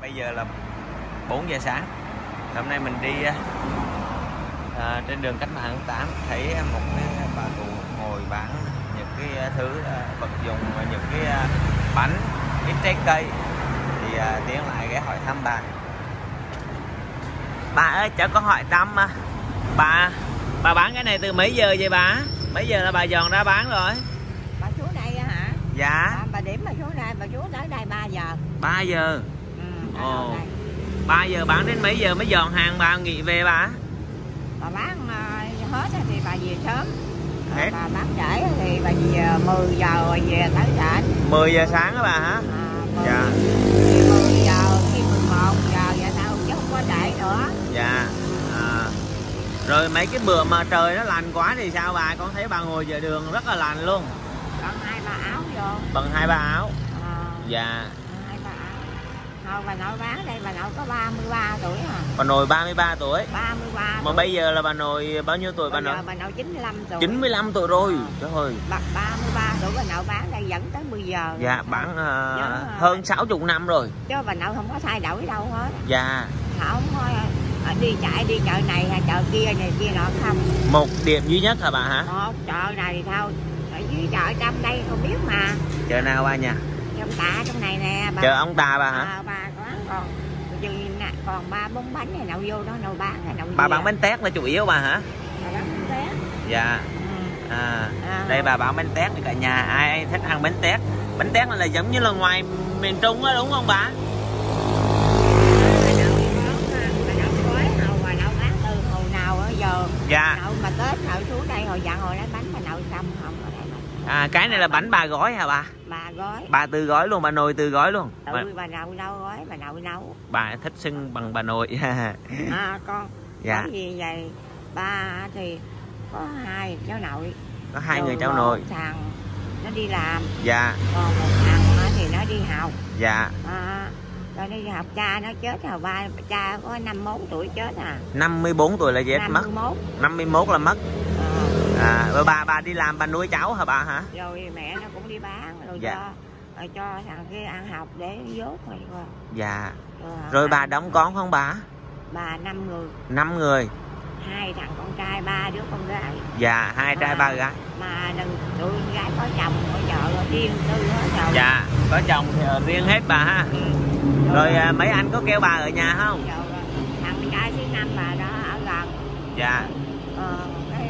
Bây giờ là 4 giờ sáng. Hôm nay mình đi trên đường Cách Mạng 8 thấy một cái bà cụ ngồi bán những cái thứ vật dụng, những cái bánh, cái trái cây. Thì tiến lại ghé hỏi thăm bà. Bà ơi, cháu có hỏi thăm bà bán cái này từ mấy giờ vậy bà? Mấy giờ là bà dọn ra bán rồi? Bà xuống đây hả? Dạ. Bà điểm bà xuống đây, bà xuống tới đây 3 giờ. 3 giờ. Ồ. 3 giờ bán đến mấy giờ mới dọn hàng bà nghỉ về bà? Bà bán hết thì bà về sớm. Hết. Bà bán trễ thì bà về 10 giờ rồi về tới trển. 10 giờ sáng đó bà hả? 10, dạ. 10 giờ khi 11 giờ vậy sao chứ không có trễ nữa. Dạ. Rồi mấy cái bữa mà trời nó lạnh quá thì sao bà? Con thấy bà ngồi giữa đường rất là lạnh luôn. Còn 2-3 áo vô. Bằng 2-3 áo. Dạ. 2-3 áo. Thôi bà nội bán đây, bà nội có 33 tuổi à. Bà nội 33 tuổi. 33 Mà tuổi. Bây giờ là bà nội bao nhiêu tuổi bà nội? Bà nội 95 tuổi. 95 tuổi rồi. Trời ơi. 33 tuổi bà nội bán đây dẫn tới 10 giờ. Dạ, bán hơn 60 năm rồi. Chứ bà nội không có thay đổi đâu hết. Dạ. Không có đi chợ này hay chợ kia này kia nọ không. Một điểm duy nhất hả bà hả? Một chợ này thì thôi. Ở dưới chợ trong đây không biết mà. Chợ nào bà nhỉ? Trong Tạ trong này nè bà. Chợ ông Tà bà hả? Bà còn 3-4 bánh này nào vô đó nào bán này nào. Bà bán bánh tét là chủ yếu bà hả? Bà bán bánh tét. Dạ. Đây bà bán bánh tét cả nhà ai thích ăn bánh tét. Bánh tét là giống như là ngoài miền Trung á đúng không bà? Dạ. Nậu mà Tết nậu xuống đây hồi dặn hồi lấy bánh mà nậu xong không ở đây mà. Cái này là bánh bà gói hả bà? Bà gói. Bà tự gói luôn, bà nội tự gói luôn. Bà nậu đâu gói, bà nậu nấu. Bà thích xưng bằng bà nội. Con. Dạ. Có gì vậy? Ba thì có 2 cháu nội. Có 2 người cháu nội. Một thằng nó đi làm. Dạ. Còn một thằng thì nó đi học. Dạ. Rồi đi học cha nó chết rồi, cha có 51 tuổi chết à. 54 tuổi là chết mất. 51 là mất. Rồi bà đi làm bà nuôi cháu hả bà hả? Rồi mẹ nó cũng đi bán rồi. Dạ. cho thằng kia ăn học để dốt rồi. Dạ. Rồi bà đóng con không bà? Bà 5 người. 5 người. 2 thằng con trai, 3 đứa con gái. Dạ, 2 trai 3 gái. Mà tụi con gái có chồng có vợ riêng tư hết rồi. Dạ, có chồng thì riêng hết bà ha. Rồi mấy anh có kêu bà ở nhà không? Thằng trai thứ 5 bà đó ở gần. Dạ. Cái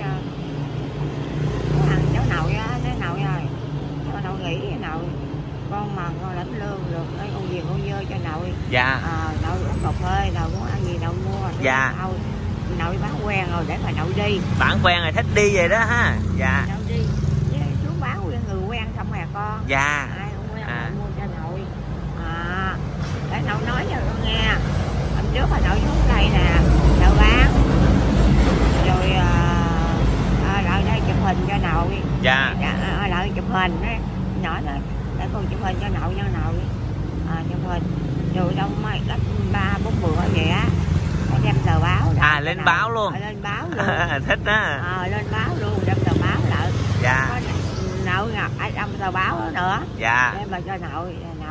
thằng cháu nội á, cháu nội nghỉ với nội. Con mà con lãnh lương được cái công việc con dơ cho nội. Dạ. Nội uống cà phê, nội muốn ăn gì nội mua. Dạ. Nội bán quen rồi để mà nội đi. Bán quen rồi thích đi vậy đó ha. Dạ. Nội đi. Xuống bán quen người quen không hả con? Dạ. Ai không quen nội mua cho nội. Để nội nói cho con nghe. Hôm trước mà nội xuống đây nè, nội bán. Rồi nội đây chụp hình cho nội. Dạ. Nội chụp hình đấy. Nhỏ thôi. Để con chụp hình cho nội chụp hình. Rồi đâu mấy 3-4 bữa vậy á. Đem tờ báo. Lên báo luôn. Lên báo luôn. Thích á. Lên báo luôn, đem tờ báo lại. Dạ. Nội ngọc ở trong tờ báo đó nữa. Dạ. Đem mà cho nội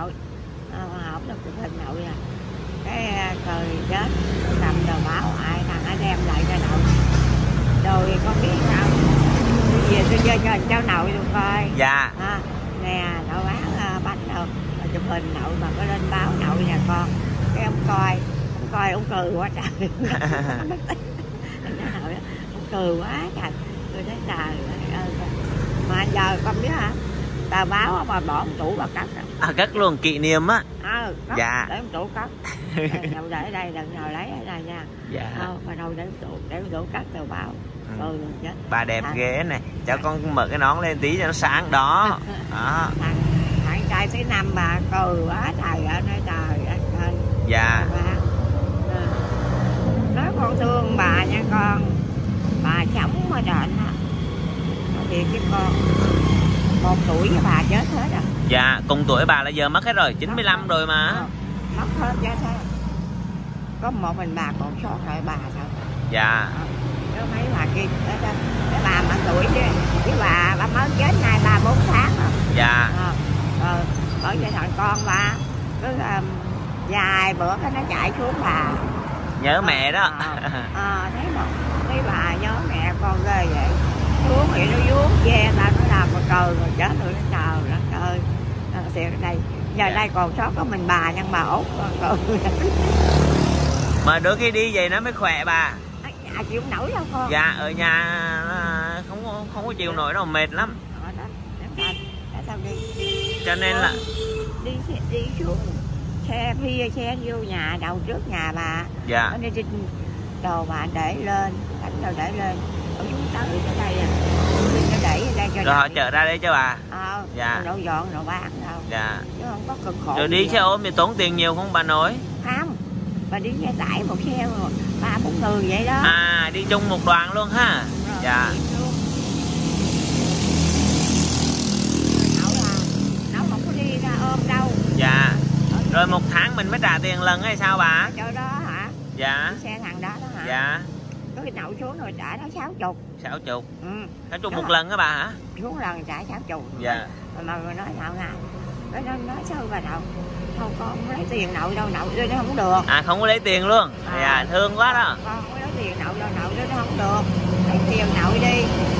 học được chụp hình nội nè. Cái thời chết cầm tờ báo ai thằng ai đem lại cho nội. Rồi con biết sao? Về tôi chơi cho cháu nội luôn coi. Dạ. Nè, nội bán bánh rồi chụp hình nội mà có lên báo nội nè con. Cái ông coi ông cười quá trời. Ông cười quá trời. Tôi nói trời ơi. Mà giờ con biết hả? Tờ báo mà bỏ một tủ bà cất. Cất luôn kỷ niệm á. Cất, dạ. để một tủ cất. Đâu để ở đây, đừng nào lấy ở đây nha. Dạ. Mà đâu để một tủ cất tờ báo. Chết. Bà đẹp ghê này. Cho con mở cái nón lên tí cho nó sáng đó. Đó. Thằng trai thứ 5 bà cười quá trời ơi, nói trời ơi. Dạ. Nói con thương bà nha con. Bà sống mà đền á. Thì cái con 1 tuổi với bà chết hết rồi. Dạ, cùng tuổi bà là giờ mất hết rồi, 95 rồi mà. Mất hết chết hết. Có một mình bà còn sót lại bà thôi. Dạ. Có mấy bà kia cái bà mà tuổi chứ. Cái bà mới chết nay 3-4 tháng rồi. Dạ. Bởi vậy thằng con bà cứ vài bữa cái nó chạy xuống bà. Nhớ mẹ đó. Thấy một cái bà nhớ mẹ con ghê vậy. Xuống thì nó vuốt ve ta nó làm một trời rồi chết rồi nó trời đất ơi. Thiệt ở đây. Giờ đây còn sót có mình bà nhưng bà Út con. Mà đôi khi đi vậy nó mới khỏe bà. Nhà chịu nổi đâu con. Dạ ở nhà không có chịu nổi đâu, mệt lắm. Sao đi? Cho nên là đi xuống xe phi xe vô nhà đầu trước nhà bà. Dạ. Nó đi đồ bà để lên, cảnh đồ để lên. Ở xuống tới ở đây à. Nó để ở đây cho rồi họ chở ra đây cho bà. Dạ. Đồ dọn đồ bán đâu. Dạ. Chứ không có cực khổ. Rồi đi xe ôm thì tốn tiền nhiều không bà nội? Không. Bà đi xe tải một xe 3-4 người vậy đó. Đi chung một đoàn luôn ha. Rồi, dạ. Nó không có đi ra ôm đâu. Dạ. Rồi một tháng mình mới trả tiền lần hay sao bà? Ở chỗ đó hả? Dạ. Xe thằng đó đó hả? Dạ. Có cái nậu xuống rồi trả nó 60. 60. 60 Đó. một lần á bà hả? Xuống lần trả 60. Dạ. Mà người nói nậu nè. Nó nói sao bà nậu? Không con không lấy tiền nậu đâu, nậu nó không được. Không có lấy tiền luôn. Dạ, thương quá đó. Con không có lấy tiền nậu đâu, nậu nó không được. Lấy tiền nậu đi.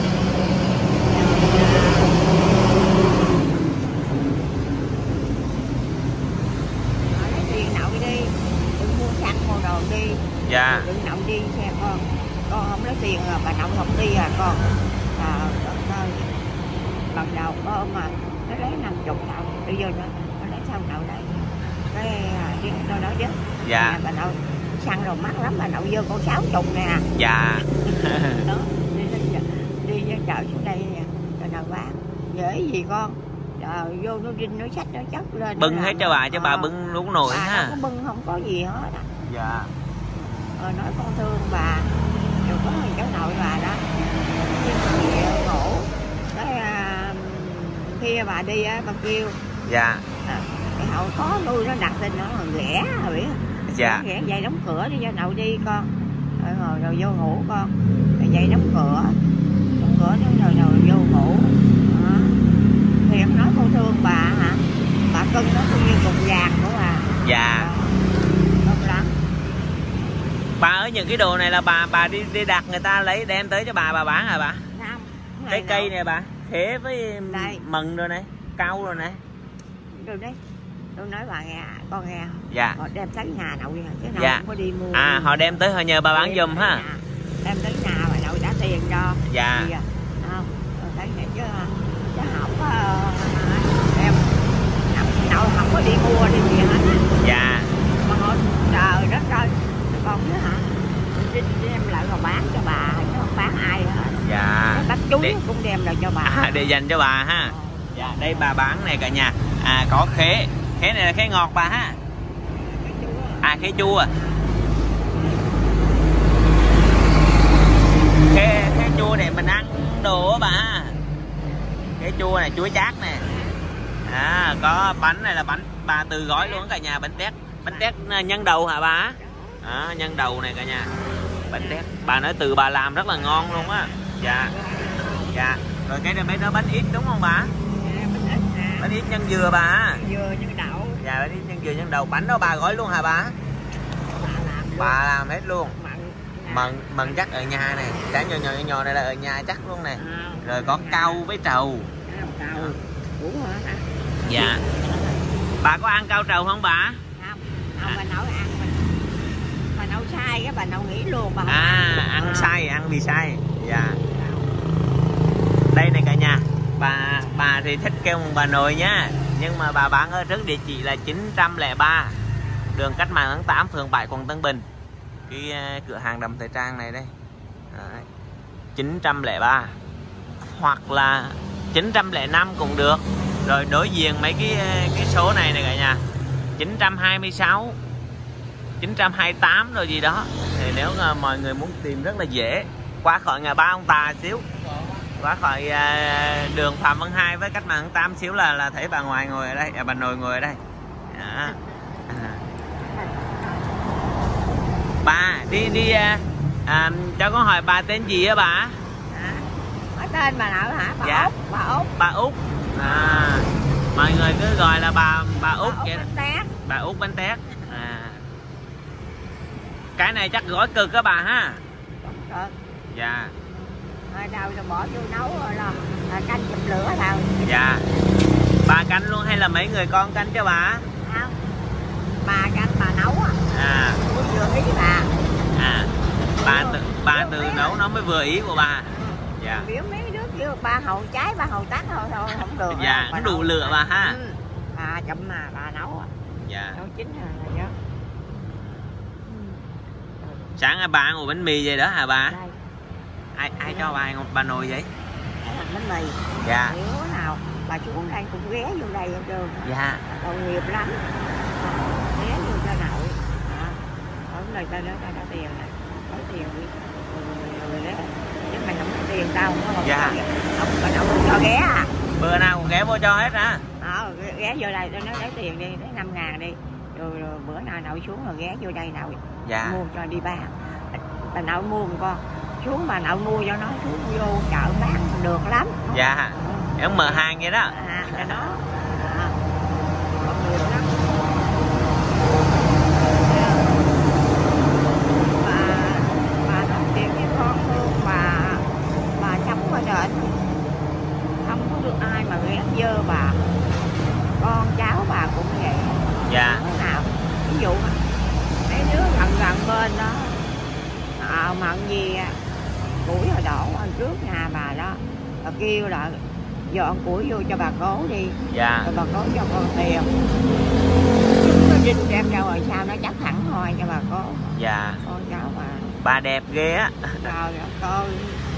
Lấy tiền nậu đi. Đừng mua xăng mua đồ đi. Dạ. Đừng nậu đi xe con. Con không lấy tiền rồi bà nậu không đi à con. Lần đầu con mà nó lấy 50 đồng. Bây giờ nó lấy sao nậu đây. Cái tôi nói chứ. Dạ. Bà nậu xăng rồi mắc lắm, bà nậu vô con 60 nè. Dạ. Đó, đi chợ xuống đây nè, rồi nào bán dễ gì con. Trời, vô nó rinh nó xách nó chất lên. Bưng hết cho bà chứ bà bưng đúng nổi ha. Không có bưng không có gì hết á. Dạ. Nói con thương bà, rồi có cháu nội bà đó. Khổ. Cái khi bà đi á bà kêu. Dạ. Cái hậu có nuôi nó đặt tên nó ghẻ rồi. Dạ. Ghẻ dậy đóng cửa đi cho nậu đi con. Rồi vô ngủ con. Rồi dậy đóng cửa rồi vô ngủ. Thì em nói con thương bà hả? Bà cưng nó cũng như cục vàng của bà. Dạ. Không lắm. Bà ở những cái đồ này là bà đi đặt người ta lấy đem tới cho bà bán hả bà? Không. Cái cây này bà, khế với đây. mần rồi này, cau rồi này. Rồi đấy. Tôi nói bà nghe, con nghe. Dạ. Họ đem tới nhà nậu chứ nào dạ. không có đi mua. Họ đem tới họ nhờ bà bán giùm ha. Đem tới nhà bà nậu trả tiền cho. Dạ. Thì, không, thấy này chứ không có em nậu không có đi mua đi gì hết á. Dạ. Mà họ trời đất ơi, con nữa hả? Đem lại mà bán cho bà chứ không bán ai hết. Dạ. Bác chú cũng đem lại cho bà. Để dành cho bà ha. Dạ, đây bà bán này cả nhà. Có khế. Khế này là khế ngọt bà ha. Khế chua. Khế chua để mình ăn đồ á bà. Khế chua này, chuối chát nè. Có bánh này là bánh bà từ gói luôn cả nhà, bánh tét nhân đầu hả bà? Nhân đầu này cả nhà. Bánh tét. Bà nói từ bà làm rất là ngon luôn á. Dạ. Dạ. Rồi cái này đó bánh ít đúng không bà? Bánh ít nhân dừa bà. Dừa nhân đậu. Dạ, bánh ít nhân dừa nhân đậu. Bánh đó bà gói luôn hả bà? Bà làm hết luôn. Mần chắc ở nhà này. Cái nhỏ này là ở nhà chắc luôn nè. Rồi có cau với trầu. Dạ. Bà có ăn cau trầu không bà? Không, bà nấu ăn bà nấu sai cái bà nấu nghỉ luôn bà. Ăn sai, ăn vì sai. Dạ. Đây này cả nhà. Bà thì thích kêu bà nội nhá. Nhưng mà bà bán ở trước địa chỉ là 903 đường Cách Mạng tháng 8, phường 7, quận Tân Bình. Cái cửa hàng đầm thời trang này đây. Đấy. 903 hoặc là 905 cũng được. Rồi đối diện mấy cái số này này cả nhà. 926 928 rồi gì đó. Thì nếu mọi người muốn tìm rất là dễ. Qua khỏi ngã ba ông Tà xíu. Qua khỏi đường Phạm Văn Hai với Cách Mạng tháng 8 xíu là thấy bà ngoại ngồi ở đây, bà nội ngồi ở đây. Đó. Bà đi cho con hỏi bà tên gì á bà? Có tên bà nào hả? Bà dạ. Út. Bà Út. Mọi người cứ gọi là bà Út vậy. Bánh tét. Bà Út bánh tét. Cái này chắc gói cực các bà ha. Được. Dạ. Rồi đâu rồi bỏ vô nấu rồi là canh chụp lửa đâu. Dạ. Bà canh luôn hay là mấy người con canh cho bà? Không. Bà canh bà nấu á. À. Mới vừa ý bà. À. Bà tự nấu nó mới vừa ý của bà. Dạ. Biểu mấy đứa kêu ba hầu trái ba hầu tắt thôi không được. Dạ, không đủ lửa bà ha. Ừ. Bà chậm mà bà nấu á. Dạ. Nấu chín rồi là đó. Sáng bà ngồi bánh mì vậy đó hả bà? Đây. Ai cho bà nồi vậy? Đây là bánh mì. Dạ. Nếu nào bà xuống đây cũng ghé vô đây ở trường. Dạ. Tội nghiệp lắm. Ghé vô cho nội. Ở nơi ta đó ta có tiền này. Có tiền đi. Rồi đó. Chứ mày không có tiền tao không có. Dạ. Không có đâu cho ghé à. Bữa nào cũng ghé vô cho hết á. Ghé vô đây tôi nói lấy tiền đi, lấy 5.000 đi. Rồi bữa nào nội xuống rồi ghé vô đây nội. Dạ. Mua cho đi bán. Bà nội mua một con. Xuống mà nội mua cho nó xuống vô chợ bán được lắm. Dạ. Em mở hàng vậy đó. Cho nó. Còn nhiều lắm. Bà nói chuyện với con thương bà sống ở trển. Không có được ai mà ghét dơ bà. Con cháu bà cũng vậy. Dạ. Nào ví dụ mấy đứa gần bên đó mận gì củi hồi đổ ở trước nhà bà đó, bà kêu là dọn củi vô cho bà cố đi. Dạ. Rồi bà cố cho con tiền nó đinh đem đâu rồi sao nó chắc hẳn thôi cho bà cố. Dạ. Con cháu Bà đẹp ghê á. Trời ơi,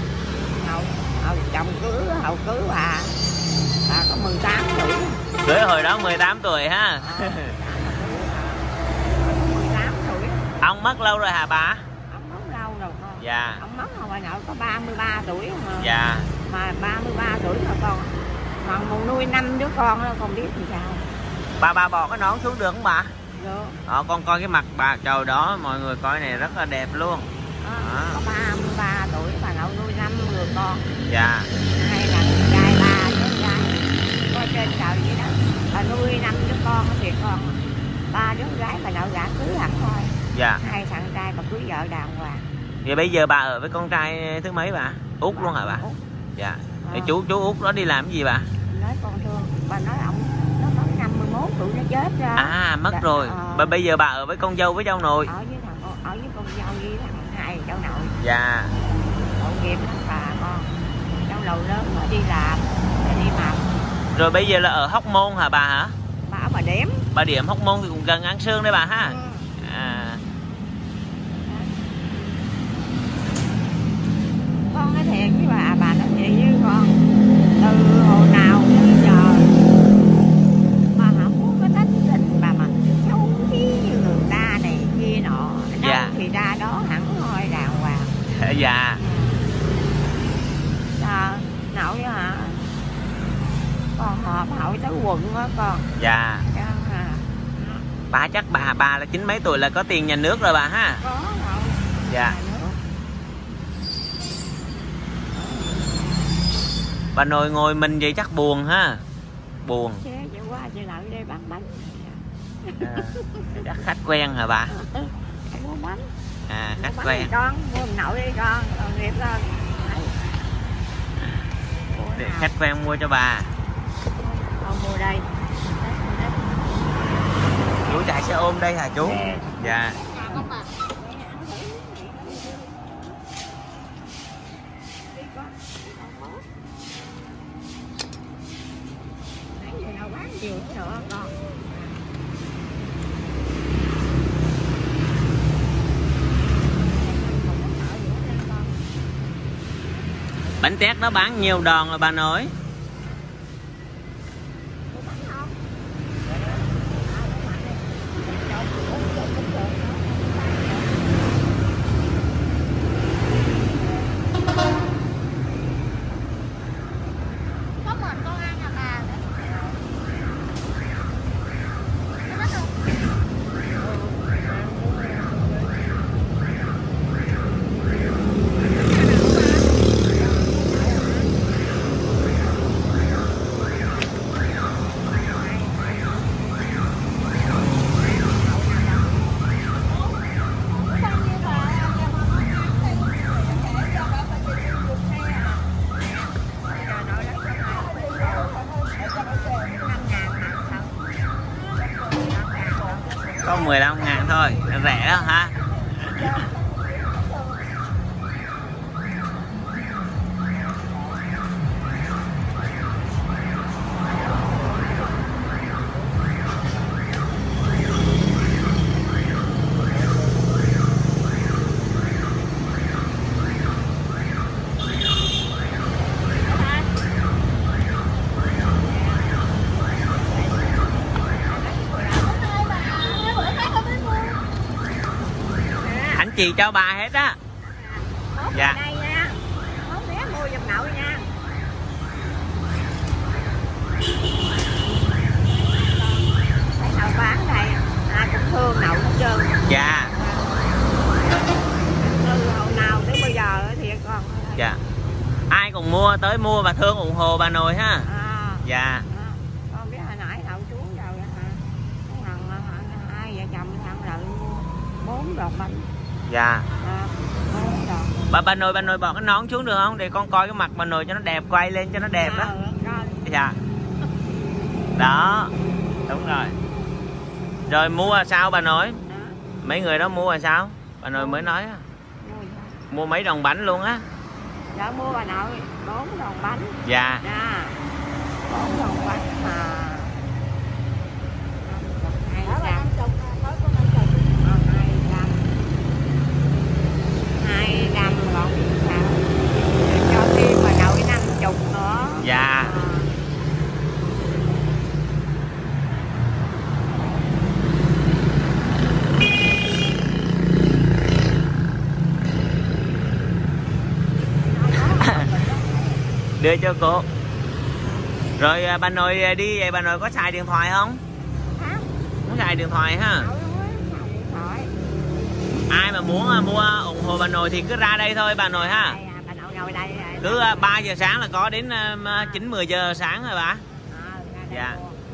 chồng hậu cưới bà có 18 tuổi. Cưới hồi đó 18 tuổi ha. 18 tuổi. Ông mất lâu rồi hả bà? Ông mất lâu rồi con. Dạ. Ông mất hồi bà nội có 33 tuổi mà. Dạ. Mà 33 tuổi rồi con. Mà một nuôi 5 đứa con đó con biết thì sao. Bà bỏ cái nón xuống được không bà? Được. Con coi cái mặt bà trời đó, mọi người coi này rất là đẹp luôn. Có 33 tuổi bà nội nuôi 5 người con. Dạ. 2 là trai 3 đứa gái. Coi trên trời vậy đó. Bà nuôi 5 đứa con thì con 3 đứa gái bà nội gả cưới hẳn thôi. Dạ. 2 thằng trai bà cưới vợ đàng hoàng. Vậy bây giờ bà ở với con trai thứ mấy bà? Út luôn hả bà? Út. Dạ. Chú Út đó đi làm cái gì bà? Nói con thương, bà nói ông nó mất 51 tuổi nó chết ra. À mất rồi. Bây giờ bà ở với con dâu với cháu nội. Ở với con dâu với thằng hai cháu nội. Dạ. Tội nghiệp lắm bà con. Cháu nội lớn mà đi làm, đi mập. Rồi bây giờ là ở Hóc Môn hả bà hả? Bà ở Bà Điểm. Bà Điểm Hóc Môn thì cũng gần An Sương đấy bà ha. Ừ. À. Con nói thiệt với bà nói thiệt với con. Từ hồi nào tới giờ bà không muốn có tính tình bà mà xấu xí như người ta này kia nọ. Đâu thì ra đó hẳn thôi đàng hoàng. Dạ. Nội hả? Con họp hội tới quận đó con. Dạ. Bà chắc bà là 90 mấy tuổi là có tiền nhà nước rồi bà ha. Có không? Dạ. Bà nội ngồi mình vậy chắc buồn ha. Buồn. Xe chạy qua chạy lại đây bán bánh. Chắc khách quen hả bà? Mua bánh. À, khách mua quen. Con mua nội đi con, nghiệp lên. Để khách quen mua cho bà. Con mua đây. Chú chạy xe ôm đây hả chú? Dạ. Bánh tét nó bán nhiều đòn rồi bà nội. 15.000 thôi, rẻ đó hả? Anh chị cho bà hết á. Dạ. Đây nha. Mốt bé mua giùm nội nha. Thấy nào bán đây, ai cũng thương nội hết trơn. Dạ. Từ hồi nào tới bây giờ thì còn. Dạ. Ai cũng mua tới mua và thương ủng hộ bà nội ha. Dạ. Con biết hồi nãy đậu xuống rồi hả? Hai vợ chồng thằng lợi mua 4 đòn bánh. Dạ. 4 đòn. Bà nội bỏ cái nón xuống được không? Để con coi cái mặt bà nội cho nó đẹp, quay lên cho nó đẹp đó. Dạ. Đó. Đúng rồi. Rồi mua là sao bà nội? Mấy người đó mua là sao? Bà nội mới nói á. Mua mấy đòn bánh luôn á. Dạ mua bà nội 4 đòn bánh. Dạ. Dạ. 4 đòn bánh mà 200. 200 còn sao? Cho thêm bà nội 50 nữa. Dạ. Đưa cho cô. Rồi bà nội đi vậy bà nội có xài điện thoại không? Muốn xài điện thoại ha. Ai mà muốn mua ủng hộ bà nội thì cứ ra đây thôi bà nội ha. Cứ 3 giờ sáng là có đến 9-10 giờ sáng rồi bà. Dạ.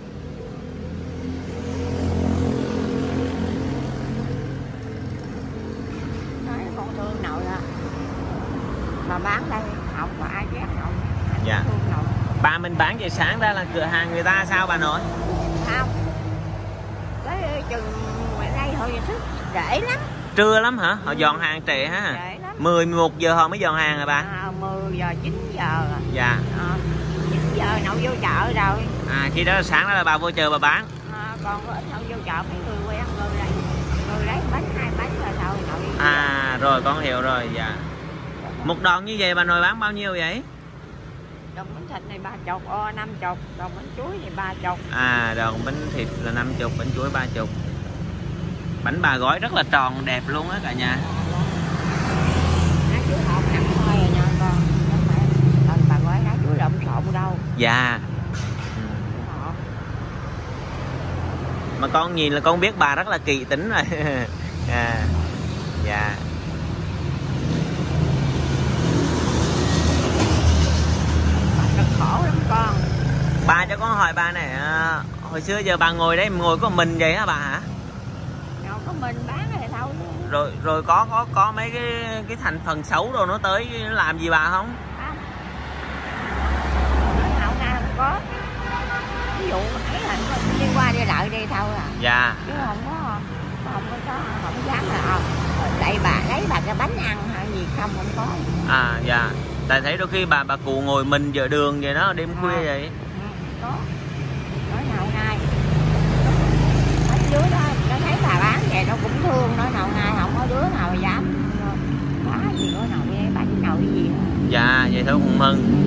Nói con thương nội à. Mà bán đây không có ai ghét nội. Dạ. Bà mình bán giờ sáng ra là cửa hàng người ta sao bà nội? Không. Cái chừng ngoài đây thôi thức trễ lắm. Trưa lắm hả? Họ dọn hàng trễ ha? Trễ lắm. 11 giờ họ mới dọn hàng hả bà? 10 giờ 9 giờ. Dạ. 9 giờ nội vô chợ rồi. Khi đó là sáng đó là bà vô chợ bà bán. Còn có ít nội vô chợ mấy người quen người lấy bánh 2 bánh rồi thôi nội. Rồi con hiểu rồi. Dạ. Một đòn như vậy bà nội bán bao nhiêu vậy? Đòn bánh thịt này 30, 50, đòn bánh chuối này 30. Đòn bánh thịt là 50, bánh chuối 30. Bánh bà gói rất là tròn đẹp luôn á cả nhà. Há chuối hột nặng thôi à nha con. Còn bà gói há chuối lộn xộn đâu. Dạ. Mà con nhìn là con biết bà rất là kỳ tính rồi. Dạ. Cực khổ lắm con. Bà cho con hỏi bà này, hồi xưa giờ bà ngồi đấy ngồi có mình vậy hả bà hả? Đâu có mình bán thì thôi. Rồi có mấy cái thành phần xấu rồi nó tới nó làm gì bà không? Không. Nào nào không có. Ví dụ thấy là đi qua đi lại đi thôi à. Dạ. Chứ không dám là đây bà lấy bà cái bánh ăn hay gì không có. Dạ. Tại thấy đôi khi bà cụ ngồi mình giữa đường vậy đó đêm khuya vậy. Có. Nói nào ngay. Ở dưới đó nó thấy bà bán vậy nó cũng thương, nói nào ngay không có đứa nào dám bán gì có nào nghe bánh nào cái gì. Dạ, vậy thôi cũng mừng.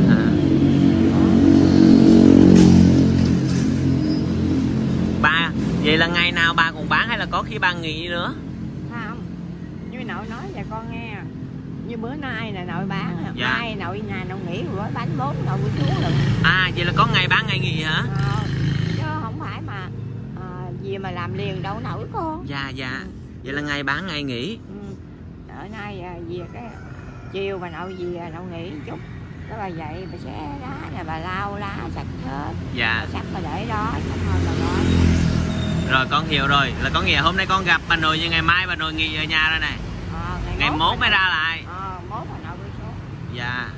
Bà, vậy là ngày nào bà cũng bán hay là có khi bà nghỉ nữa? Không. Như nội nói cho con nghe. Như bữa nay là nội bán, dạ. Mai nội nhà nội nghỉ rồi bánh 4 nội buổi xuống rồi. Vậy là có ngày bán ngày nghỉ hả? Chứ không phải mà gì mà làm liền đâu nổi con. Dạ. Vậy là ngày bán ngày nghỉ. Ở nay về cái chiều mà nội về nội nghỉ chút. Đó bà dậy bà xé lá nè, bà lau lá sạch hết. Dạ. Bà sạch bà để đó, xong rồi bà gói. Rồi con hiểu rồi, là có nghĩa hôm nay con gặp bà nội nhưng ngày mai bà nội nghỉ ở nhà rồi này. Ngày mốt mới ra lại. Mốt bà nội đi xuống. Dạ.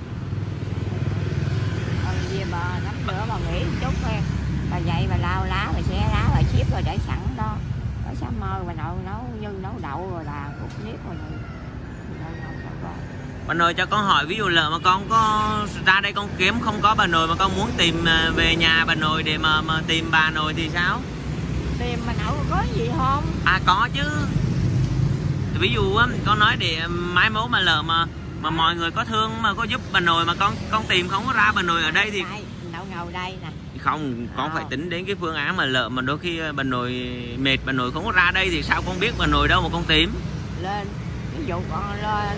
Rồi về bà nắm bữa bà nghỉ chút thôi. Bà dậy bà lau lá, bà xé lá, bà xếp rồi để sẵn đó. Rồi Sá mơ bà nội nấu như nấu đậu rồi là cút nếp rồi. Bà nội cho con hỏi, ví dụ lỡ mà con có ra đây con kiếm không có bà nội mà con muốn tìm về nhà bà nội để mà tìm bà nội thì sao? Tìm bà nội có gì không? À có chứ. Ví dụ á, con nói để mai mốt mà lỡ mà mọi người có thương mà có giúp bà nội mà con tìm không có ra bà nội ở đây thì đậu ngầu đây nè. Không, con phải tính đến cái phương án mà lỡ mà đôi khi bà nội mệt, bà nội không có ra đây thì sao con biết bà nội đâu mà con tìm. Lên ví dụ con lên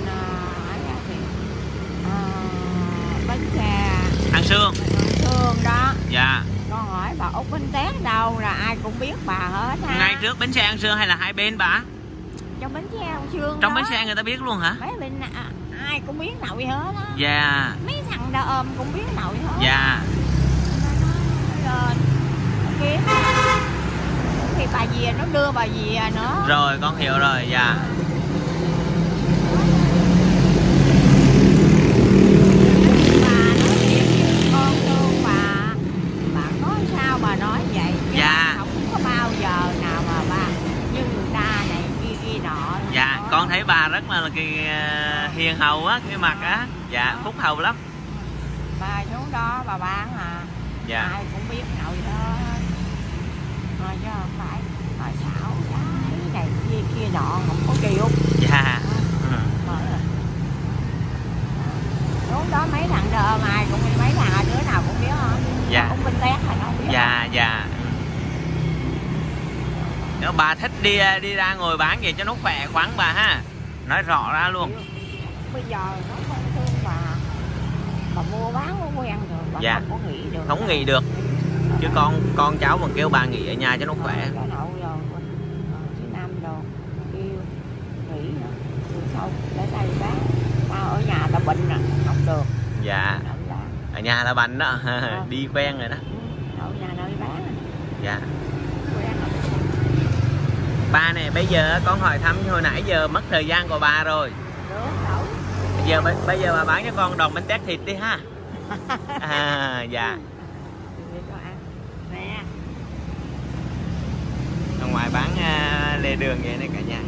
bánh xe Ăn Sương. Sương đó. Dạ. Con hỏi bà Út Bánh Tét đâu là ai cũng biết bà hết ha. Ngay trước bến xe An Sương hay là hai bên bà? Trong bến xe An Sương. Trong bến xe người ta biết luôn hả? Mấy bên ai cũng biết nội hết á. Dạ. Mấy thằng đa ôm cũng biết nội hết. Dạ. Lên kiếm thì bà dìa nó đưa bà dìa nữa. Rồi con hiểu rồi. Dạ. Con thương bà có sao bà nói vậy chứ. Dạ. Không có bao giờ nào mà bà như người ta này kia nọ. Dạ, con thấy bà rất là cái hiền hậu á, cái mặt á. Dạ, phúc hậu lắm. Bà xuống đó bà bán à. Dạ. Ai cũng biết nội đó. Rồi chứ không phải bà xảo cái này kia nọ không có kêu. Dạ. Lúc đó mấy thằng đơ ai cũng mấy thằng đứa nào cũng biết không? Dạ. Cũng Binh Tét là nó biết. Dạ, dạ. Nếu bà thích đi ra ngồi bán vậy cho nó khỏe khoắn bà ha. Nói rõ ra luôn. Bây giờ nó không thương bà mua bán nó quen rồi, bà dạ. không có nghỉ được. Không nghỉ được. Chứ con cháu còn kêu bà nghỉ ở nhà cho nó khỏe. Cho nậu rồi, thứ năm rồi, kêu nghỉ nữa. Rồi sau để đây bán. Tao ở nhà tao bệnh nè, không được. Dạ. Ở nhà là bệnh đó, đi quen rồi đó. Ở nhà nơi bán. Dạ. Quen rồi. Ba này bây giờ con hỏi thăm hồi nãy giờ mất thời gian của bà rồi. Được, Bây giờ bà bán cho con đòn bánh tét thịt đi ha. À, dạ. Nè. Ở ngoài bán lề đường vậy này cả nhà.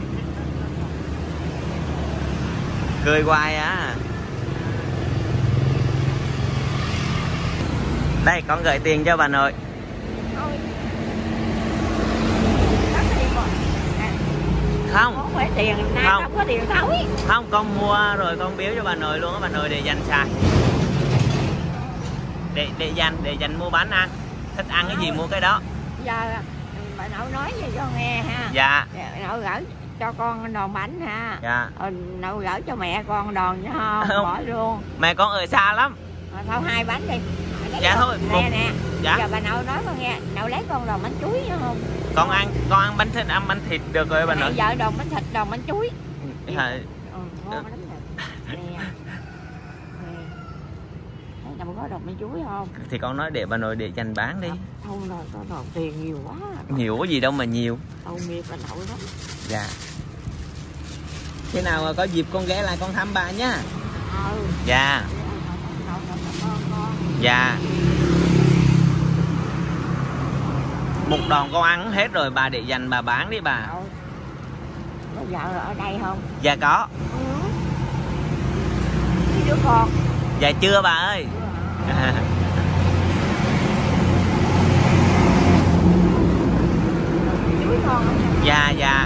Cười hoài á. Đây con gửi tiền cho bà nội. Không phải tiền nay không có tiền thối. Không, con mua rồi con biếu cho bà nội luôn á, bà nội để dành xài. Để dành mua bán ăn. Thích ăn cái gì mua cái đó. Giờ bà nội nói gì cho nghe ha. Dạ. Nội gửi cho con đòn bánh ha. Dạ. Nội gửi cho mẹ con đòn chứ không. Bỏ luôn. Mẹ con ở xa lắm. Thôi 2 bánh đi. Dạ thôi. Nè. Dạ. Giờ bà nội nói con nghe, nội lấy con đòn bánh chuối nữa không? Con ăn bánh thịt được rồi bà nội. Giờ đòn bánh thịt, đòn bánh chuối. Ngon lắm nè. Thấy đâu có đòn bánh chuối không? Thì con nói để bà nội để dành bán đi. Không rồi, có đòn tiền nhiều quá. Nhiều có gì đâu mà nhiều. Tàu nghiệp bà nội lắm. Dạ. Khi nào có dịp con ghé lại con thăm bà nhá. Dạ. Dạ. Một đòn con ăn hết rồi bà để dành bà bán đi bà. Bây giờ ở đây không? Dạ có. Mấy đứa con? Dạ chưa bà ơi. Chuối ngon không? Dạ dạ.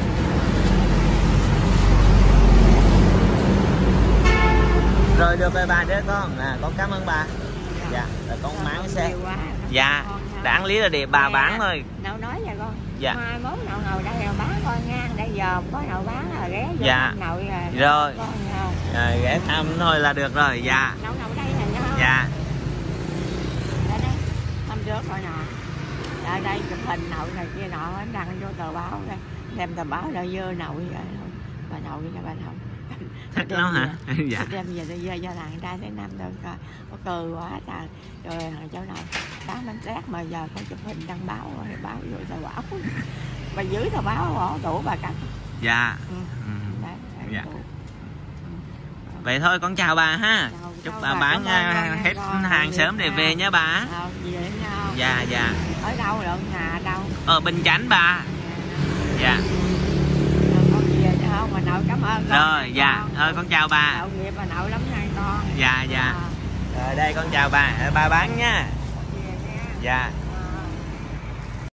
Rồi được rồi bà đứa con. Con cảm ơn bà. Dạ, rồi con mang xe. Dạ, đã ăn lý là để bà bán thôi. Nào nói vậy con. Dạ. Mai mốt nào ngồi đây nào bán coi nha. Đây giờ có nào bán là ghé vô dạ. nội rồi. Rồi ghé thăm thôi là được rồi. Dạ. Nào đây nè nha. Dạ. Đây đây. Thăm trước rồi nè. Ở đây chụp hình nội này kia nọ đăng vô tờ báo đây. Đem tờ báo lại dơ nội vậy. Bà nội cho bà nội. Thích lắm hả? Dạ. Đem về tôi dơ cho thằng ra tới năm thôi coi. Có cười quá trời. Rồi thằng cháu nội bán bánh tét mà giờ có chụp hình đăng báo rồi báo vô tờ báo. Bà giữ tờ báo bỏ tủ bà cắt. Dạ. Đấy, dạ. Vậy thôi con chào bà ha. Chúc bà bán hết hàng sớm để về nha bà. Gì nữa nhau. Dạ dạ. Ở đâu lận nhà đâu? ở Bình Chánh bà. Dạ. Con về chứ không bà nội, cảm ơn con. Rồi dạ thôi con chào bà. Tội nghiệp bà nội lắm nha con. Dạ dạ. Rồi đây con chào bà bán nha. Về nha. Dạ.